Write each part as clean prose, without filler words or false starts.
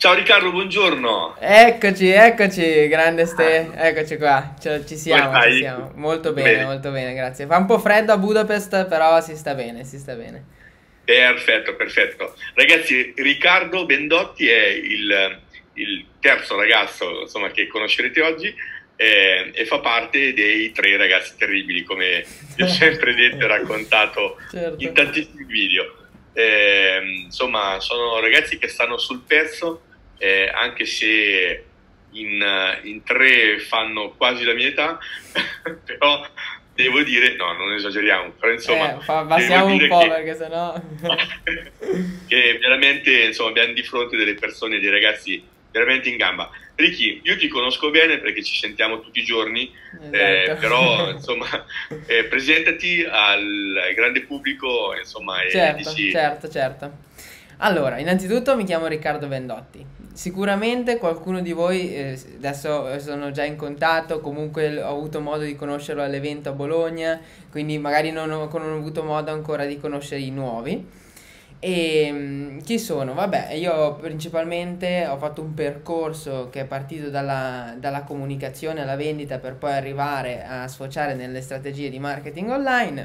Ciao Riccardo, buongiorno. Eccoci, eccoci, grande Ste, eccoci qua, ci Come siamo, ci stai? siamo. Tutto bene? Molto bene, grazie. Fa un po' freddo a Budapest, però si sta bene, si sta bene. Perfetto, perfetto. Ragazzi, Riccardo Bendotti è il terzo ragazzo, insomma, che conoscerete oggi e fa parte dei tre ragazzi terribili, come vi ho sempre detto e raccontato in Certo. tantissimi video. Insomma, sono ragazzi che stanno sul pezzo, anche se in tre fanno quasi la mia età, però devo dire, no, non esageriamo, però insomma, devo Passiamo un dire po' che, perché sennò... che veramente, insomma, abbiamo di fronte delle persone, dei ragazzi veramente in gamba. Ricky, io ti conosco bene perché ci sentiamo tutti i giorni, Esatto. però insomma, presentati al grande pubblico, insomma, e Certo, dici, certo, certo. Allora, innanzitutto mi chiamo Riccardo Vendotti. Sicuramente qualcuno di voi, adesso sono già in contatto, comunque ho avuto modo di conoscerlo all'evento a Bologna, quindi magari non ho avuto modo ancora di conoscere i nuovi. E chi sono? Vabbè, io principalmente ho fatto un percorso che è partito dalla comunicazione alla vendita per poi arrivare a sfociare nelle strategie di marketing online.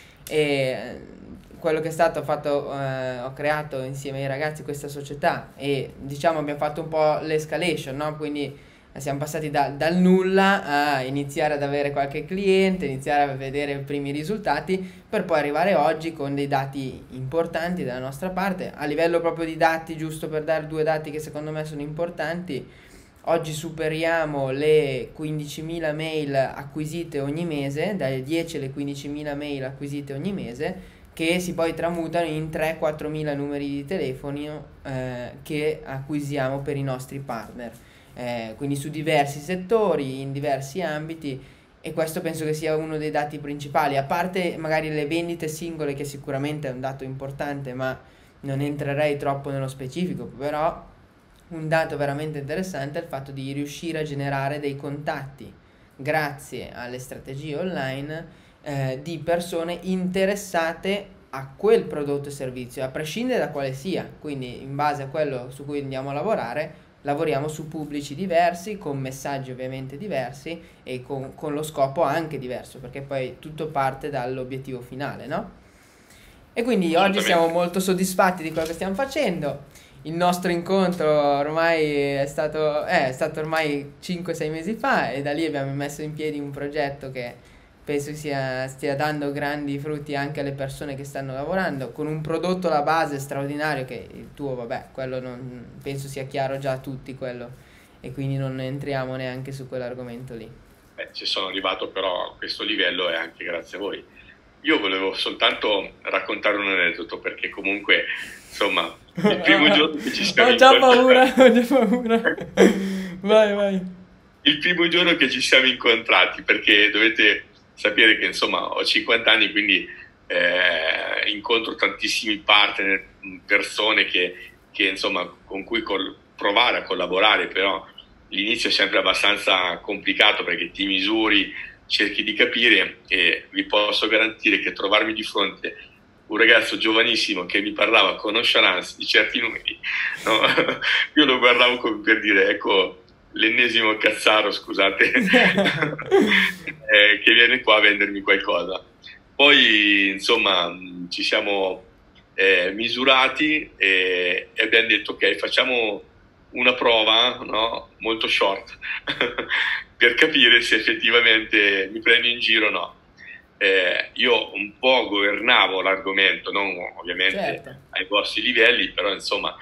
E quello che è stato fatto, ho creato insieme ai ragazzi questa società e diciamo abbiamo fatto un po' l'escalation, no? Quindi siamo passati dal nulla a iniziare ad avere qualche cliente, iniziare a vedere i primi risultati per poi arrivare oggi con dei dati importanti dalla nostra parte. A livello proprio di dati, giusto per dare due dati che secondo me sono importanti, oggi superiamo le 15.000 mail acquisite ogni mese, dalle 10 alle 15.000 mail acquisite ogni mese, che si poi tramutano in 3-4.000 numeri di telefono che acquisiamo per i nostri partner. Quindi su diversi settori, in diversi ambiti, e questo penso che sia uno dei dati principali, a parte magari le vendite singole che sicuramente è un dato importante, ma non entrerei troppo nello specifico, però un dato veramente interessante è il fatto di riuscire a generare dei contatti grazie alle strategie online di persone interessate a quel prodotto e servizio, a prescindere da quale sia. Quindi, in base a quello su cui andiamo a lavorare, lavoriamo su pubblici diversi, con messaggi ovviamente diversi e con lo scopo anche diverso, perché poi tutto parte dall'obiettivo finale, no? E quindi oggi siamo assolutamente. molto soddisfatti di quello che stiamo facendo. Il nostro incontro ormai è stato ormai 5-6 mesi fa e da lì abbiamo messo in piedi un progetto che penso stia dando grandi frutti anche alle persone che stanno lavorando, con un prodotto alla base straordinario che il tuo, vabbè, quello non, penso sia chiaro già a tutti quello e quindi non entriamo neanche su quell'argomento lì. Ci sono arrivato però a questo livello e anche grazie a voi. Io volevo soltanto raccontare un aneddoto perché comunque, insomma, il primo giorno che ci siamo Ho già paura, incontrati, ho già paura. Vai, vai. il primo giorno che ci siamo incontrati, perché dovete sapere che insomma ho 50 anni, quindi incontro tantissimi partner, persone che, insomma con cui provare a collaborare, però l'inizio è sempre abbastanza complicato perché ti misuri, cerchi di capire e vi posso garantire che trovarmi di fronte un ragazzo giovanissimo che mi parlava con nonchalance di certi numeri, no? Io lo guardavo come per dire, ecco, l'ennesimo cazzaro, scusate, che viene qua a vendermi qualcosa. Poi, insomma, ci siamo misurati e abbiamo detto, ok, facciamo una prova, no? Molto short, per capire se effettivamente mi prendi in giro o no. Io un po' governavo l'argomento, non ovviamente Certo. ai vostri livelli, però insomma,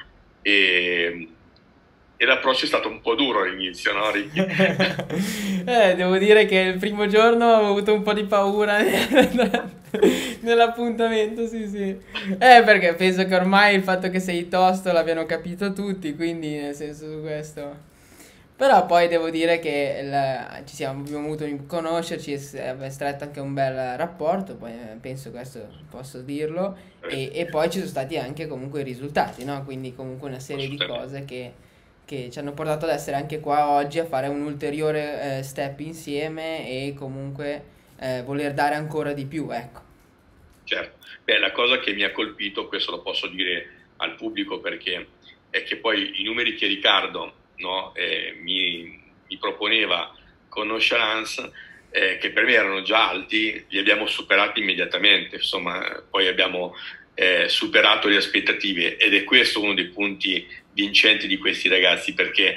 e l'approccio è stato un po' duro all'inizio, no, Ricky? Devo dire che il primo giorno ho avuto un po' di paura nell'appuntamento, sì, sì. Perché penso che ormai il fatto che sei tosto l'abbiano capito tutti, quindi nel senso su questo. Però poi devo dire che abbiamo avuto di conoscerci e abbiamo stretto anche un bel rapporto, poi penso questo posso dirlo, e poi ci sono stati anche comunque i risultati, no? Quindi comunque una serie di Assolutamente. cose che ci hanno portato ad essere anche qua oggi a fare un ulteriore step insieme e comunque voler dare ancora di più, ecco. Certo. Beh, la cosa che mi ha colpito, questo lo posso dire al pubblico perché è che poi i numeri che Riccardo, no, mi proponeva con nonchalance, che per me erano già alti, li abbiamo superati immediatamente, insomma, poi abbiamo superato le aspettative, ed è questo uno dei punti vincenti di questi ragazzi, perché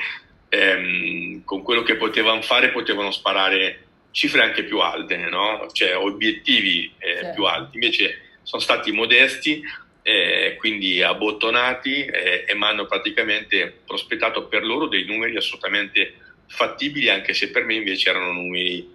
con quello che potevano fare potevano sparare cifre anche più alte, no? Cioè obiettivi Certo. più alti, invece sono stati modesti, quindi abbottonati, e mi hanno praticamente prospettato per loro dei numeri assolutamente fattibili, anche se per me invece erano numeri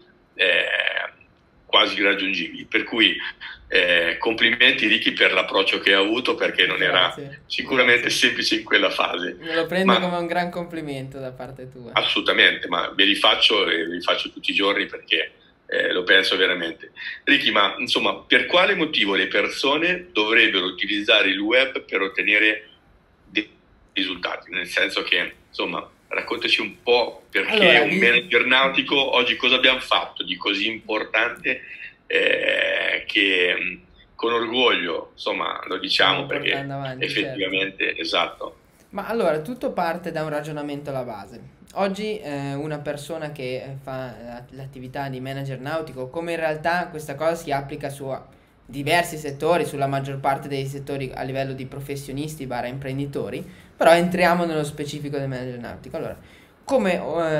quasi irraggiungibili. Per cui complimenti Ricky per l'approccio che hai avuto, perché non era Grazie, sicuramente grazie. semplice in quella fase. Me lo prendo come Ma un gran complimento da parte tua. assolutamente, ma ve li faccio e ve li faccio tutti i giorni, perché lo penso veramente. Ricky, ma insomma, per quale motivo le persone dovrebbero utilizzare il web per ottenere dei risultati? Nel senso che, insomma, raccontaci un po' perché Allora, un manager nautico oggi cosa abbiamo fatto di così importante, che con orgoglio, insomma, lo diciamo, stiamo perché portando avanti, certo. effettivamente, esatto. Ma allora, tutto parte da un ragionamento alla base. Oggi una persona che fa l'attività di manager nautico, come in realtà questa cosa si applica su diversi settori, sulla maggior parte dei settori a livello di professionisti barra imprenditori, però entriamo nello specifico del manager nautico. Allora, come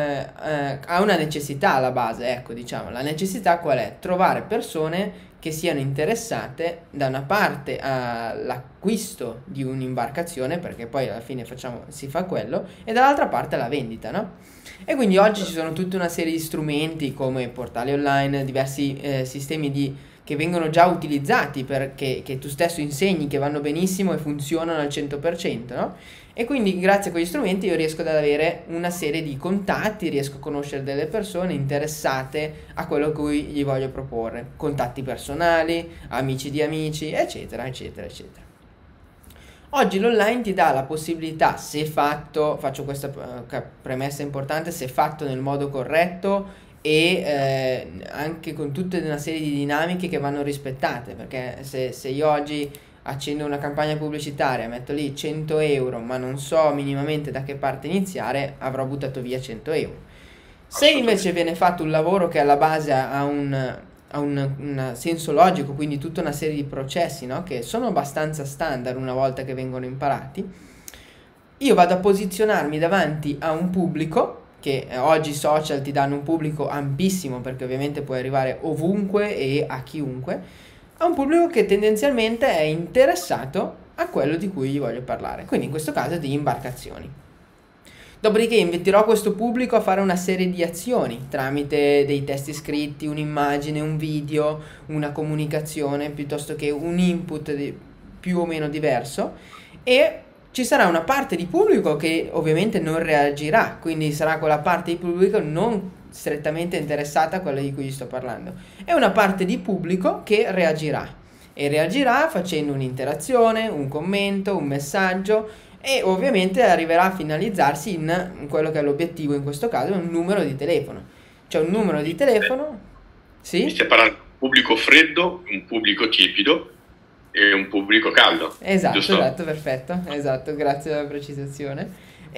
ha una necessità alla base, ecco, diciamo, la necessità qual è? Trovare persone che siano interessate da una parte all'acquisto di un'imbarcazione, perché poi alla fine si fa quello, e dall'altra parte alla vendita, no? E quindi oggi ci sono tutta una serie di strumenti come portali online, diversi che vengono già utilizzati che tu stesso insegni, che vanno benissimo e funzionano al 100%, no? E quindi grazie a quegli strumenti io riesco ad avere una serie di contatti, riesco a conoscere delle persone interessate a quello che gli voglio proporre, contatti personali, amici di amici, eccetera, eccetera, eccetera. Oggi l'online ti dà la possibilità, se fatto, faccio questa premessa importante, se fatto nel modo corretto e anche con tutta una serie di dinamiche che vanno rispettate, perché se io oggi accendo una campagna pubblicitaria, metto lì 100 euro, ma non so minimamente da che parte iniziare, avrò buttato via 100 euro. Se invece viene fatto un lavoro che alla base ha un senso logico, quindi tutta una serie di processi, no? Che sono abbastanza standard una volta che vengono imparati, io vado a posizionarmi davanti a un pubblico, che oggi i social ti danno un pubblico ampissimo, perché ovviamente puoi arrivare ovunque e a chiunque, a un pubblico che tendenzialmente è interessato a quello di cui gli voglio parlare, quindi in questo caso di imbarcazioni. Dopodiché inviterò questo pubblico a fare una serie di azioni tramite dei testi scritti, un'immagine, un video, una comunicazione, piuttosto che un input più o meno diverso, e ci sarà una parte di pubblico che ovviamente non reagirà, quindi sarà quella parte di pubblico non strettamente interessata a quello di cui gli sto parlando, e una parte di pubblico che reagirà, e reagirà facendo un'interazione, un commento, un messaggio, e ovviamente arriverà a finalizzarsi in quello che è l'obiettivo, in questo caso un numero di telefono. C'è un numero di telefono, Mi sì? stai parlando di un pubblico freddo, un pubblico tiepido e un pubblico caldo, Esatto, giusto? esatto, perfetto, esatto, grazie per la precisazione.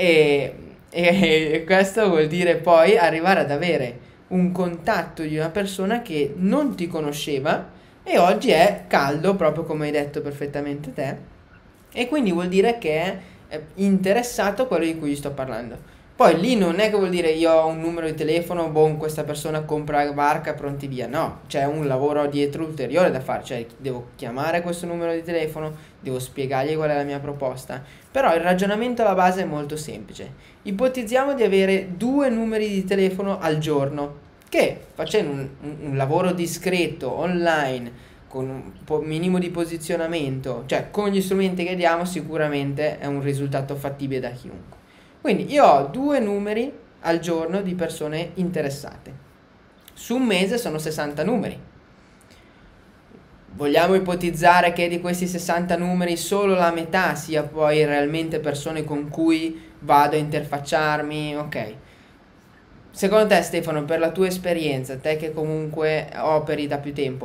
E questo vuol dire poi arrivare ad avere un contatto di una persona che non ti conosceva e oggi è caldo, proprio come hai detto perfettamente te, e quindi vuol dire che è interessato a quello di cui gli sto parlando. Poi lì non è che vuol dire io ho un numero di telefono, boh, questa persona compra la barca, pronti via. No, c'è un lavoro dietro ulteriore da fare, cioè devo chiamare questo numero di telefono, devo spiegargli qual è la mia proposta. Però il ragionamento alla base è molto semplice. Ipotizziamo di avere 2 numeri di telefono al giorno, che facendo un lavoro discreto, online, con un minimo di posizionamento, cioè con gli strumenti che diamo, sicuramente è un risultato fattibile da chiunque. Quindi io ho 2 numeri al giorno di persone interessate. Su un mese sono 60 numeri. Vogliamo ipotizzare che di questi 60 numeri solo la metà sia poi realmente persone con cui vado a interfacciarmi, ok. Secondo te, Stefano, per la tua esperienza, te che comunque operi da più tempo,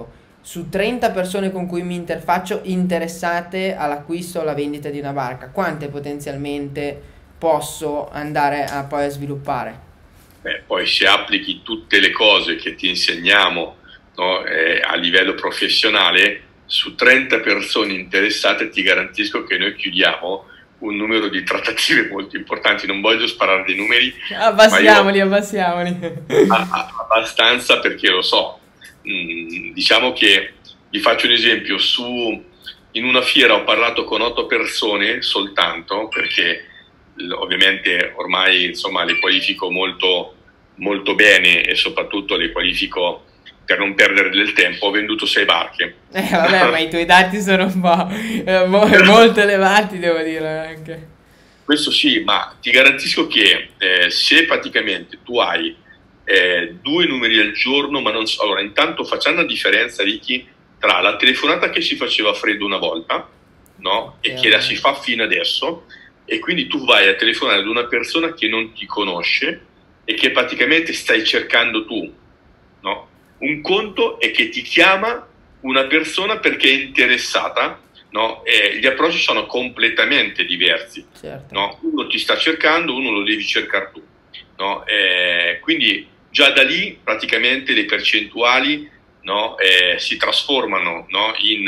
su 30 persone con cui mi interfaccio interessate all'acquisto o alla vendita di una barca, quante potenzialmente posso andare a poi a sviluppare? Poi se applichi tutte le cose che ti insegniamo, no, a livello professionale, su 30 persone interessate ti garantisco che noi chiudiamo un numero di trattative molto importanti. Non voglio sparare dei numeri, Abbassiamoli, abbassiamoli. Abbastanza, perché lo so. Diciamo che vi faccio un esempio: in una fiera ho parlato con 8 persone soltanto, perché ovviamente ormai insomma le qualifico molto, molto bene, e soprattutto le qualifico per non perdere del tempo. Ho venduto 6 barche. Vabbè, ma i tuoi dati sono un po' molto elevati, devo dire anche. Questo sì, ma ti garantisco che se praticamente tu hai 2 numeri al giorno, ma non so, allora intanto facciamo una differenza, Ricky, tra la telefonata che si faceva a freddo una volta, no? E che la si fa fino adesso, e quindi tu vai a telefonare ad una persona che non ti conosce e che praticamente stai cercando tu, no? Un conto è che ti chiama una persona perché è interessata, no? E gli approcci sono completamente diversi, Certo. no? Uno ti sta cercando, uno lo devi cercare tu, no? Quindi già da lì praticamente le percentuali, no, si trasformano, no, in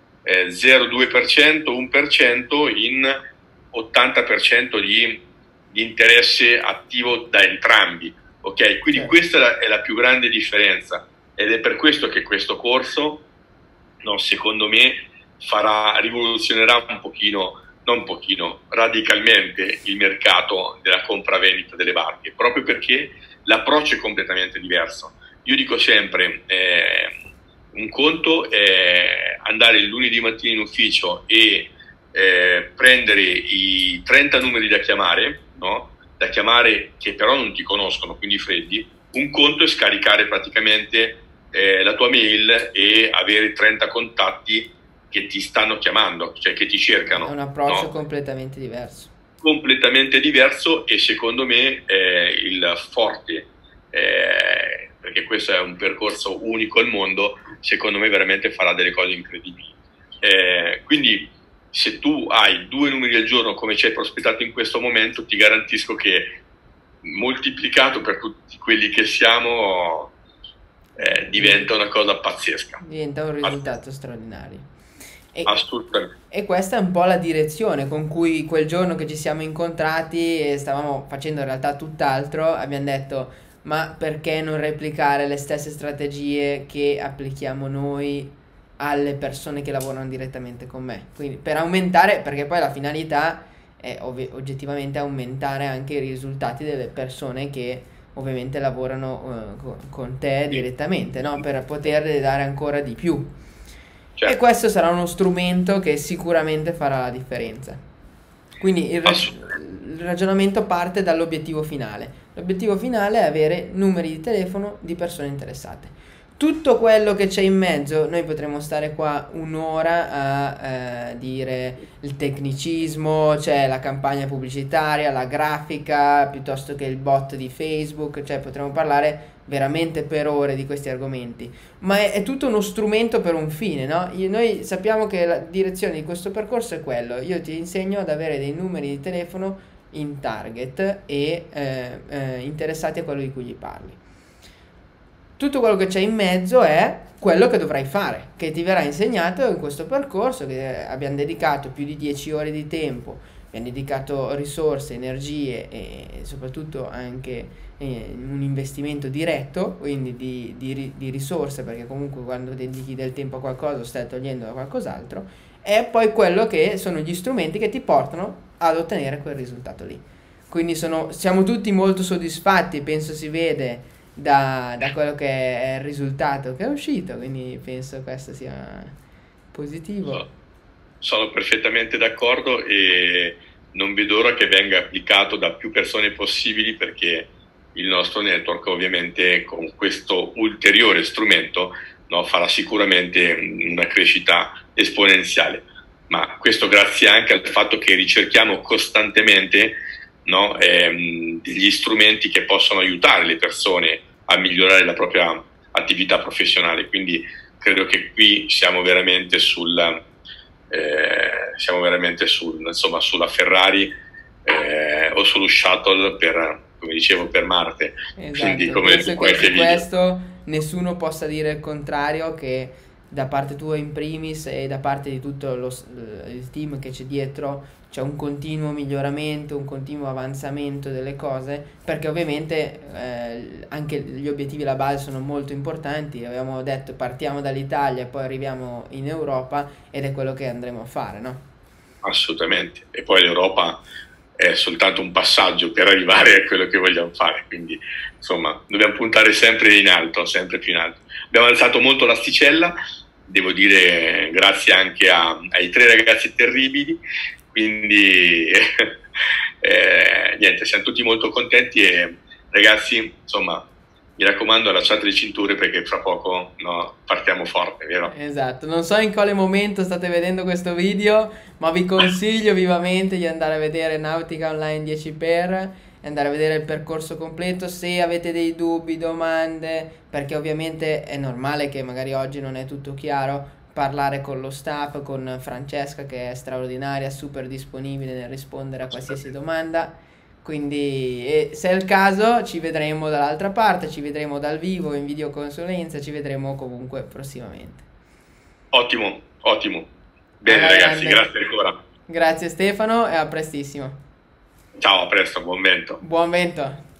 0,2%, 1%, in 80% di interesse attivo da entrambi. Ok? Quindi Certo. questa è la più grande differenza, ed è per questo che questo corso, no, secondo me rivoluzionerà un pochino, non un pochino, radicalmente il mercato della compravendita delle barche, proprio perché l'approccio è completamente diverso. Io dico sempre, un conto è andare il lunedì mattina in ufficio e prendere i 30 numeri da chiamare, no? Da chiamare, che però non ti conoscono, quindi freddi. Un conto è scaricare praticamente la tua mail e avere 30 contatti che ti stanno chiamando, cioè che ti cercano. È un approccio No? completamente diverso. Completamente diverso, e secondo me il forte, perché questo è un percorso unico al mondo, secondo me veramente farà delle cose incredibili. Quindi se tu hai 2 numeri al giorno come ci hai prospettato in questo momento, ti garantisco che moltiplicato per tutti quelli che siamo diventa una cosa pazzesca. Diventa un risultato straordinario. Assolutamente. E questa è un po' la direzione con cui quel giorno che ci siamo incontrati e stavamo facendo in realtà tutt'altro, abbiamo detto: ma perché non replicare le stesse strategie che applichiamo noi alle persone che lavorano direttamente con me? Quindi per aumentare, perché poi la finalità è oggettivamente aumentare anche i risultati delle persone che ovviamente lavorano con te direttamente, no? Per poter dare ancora di più. E questo sarà uno strumento che sicuramente farà la differenza. Quindi il ragionamento parte dall'obiettivo finale. L'obiettivo finale è avere numeri di telefono di persone interessate. Tutto quello che c'è in mezzo, noi potremmo stare qua un'ora a dire il tecnicismo, c'è la campagna pubblicitaria, la grafica, piuttosto che il bot di Facebook, cioè potremmo parlare veramente per ore di questi argomenti, ma è tutto uno strumento per un fine, no? Noi sappiamo che la direzione di questo percorso è quello: io ti insegno ad avere dei numeri di telefono in target e interessati a quello di cui gli parli. Tutto quello che c'è in mezzo è quello che dovrai fare, che ti verrà insegnato in questo percorso, che abbiamo dedicato più di 10 ore di tempo, abbiamo dedicato risorse, energie e soprattutto anche un investimento diretto, quindi di risorse, perché comunque quando dedichi del tempo a qualcosa stai togliendo da qualcos'altro, è poi quello che sono gli strumenti che ti portano ad ottenere quel risultato lì. Quindi siamo tutti molto soddisfatti, penso si vede da quello che è il risultato che è uscito, quindi penso questo sia positivo. Sono perfettamente d'accordo, e non vedo ora che venga applicato da più persone possibili, perché il nostro network ovviamente con questo ulteriore strumento, no, farà sicuramente una crescita esponenziale, ma questo grazie anche al fatto che ricerchiamo costantemente, no, degli strumenti che possono aiutare le persone a migliorare la propria attività professionale. Quindi credo che qui insomma, sulla Ferrari o sullo shuttle come dicevo, per Marte. Quindi, Esatto, come penso detto che qualche su video. questo nessuno possa dire il contrario, che da parte tua in primis e da parte di tutto il team che c'è dietro c'è un continuo miglioramento, un continuo avanzamento delle cose, perché ovviamente anche gli obiettivi alla base sono molto importanti. Abbiamo detto partiamo dall'Italia e poi arriviamo in Europa, ed è quello che andremo a fare, no? Assolutamente. E poi l'Europa è soltanto un passaggio per arrivare a quello che vogliamo fare, quindi insomma dobbiamo puntare sempre in alto, sempre più in alto. Abbiamo alzato molto l'asticella, devo dire, grazie anche ai tre ragazzi terribili, quindi niente, siamo tutti molto contenti e ragazzi, insomma, mi raccomando, allacciate le cinture perché fra poco, no, partiamo forte, vero? Esatto, non so in quale momento state vedendo questo video, ma vi consiglio vivamente di andare a vedere Nautica Online 10x e andare a vedere il percorso completo. Se avete dei dubbi, domande, perché ovviamente è normale che magari oggi non è tutto chiaro, parlare con lo staff, con Francesca che è straordinaria, super disponibile nel rispondere a qualsiasi domanda. Quindi, se è il caso, ci vedremo dall'altra parte, ci vedremo dal vivo, in videoconsulenza, ci vedremo comunque prossimamente. Ottimo, ottimo. Bene Alla ragazzi, grande. grazie ancora. Grazie Stefano e a prestissimo. Ciao, a presto, buon vento. Buon vento.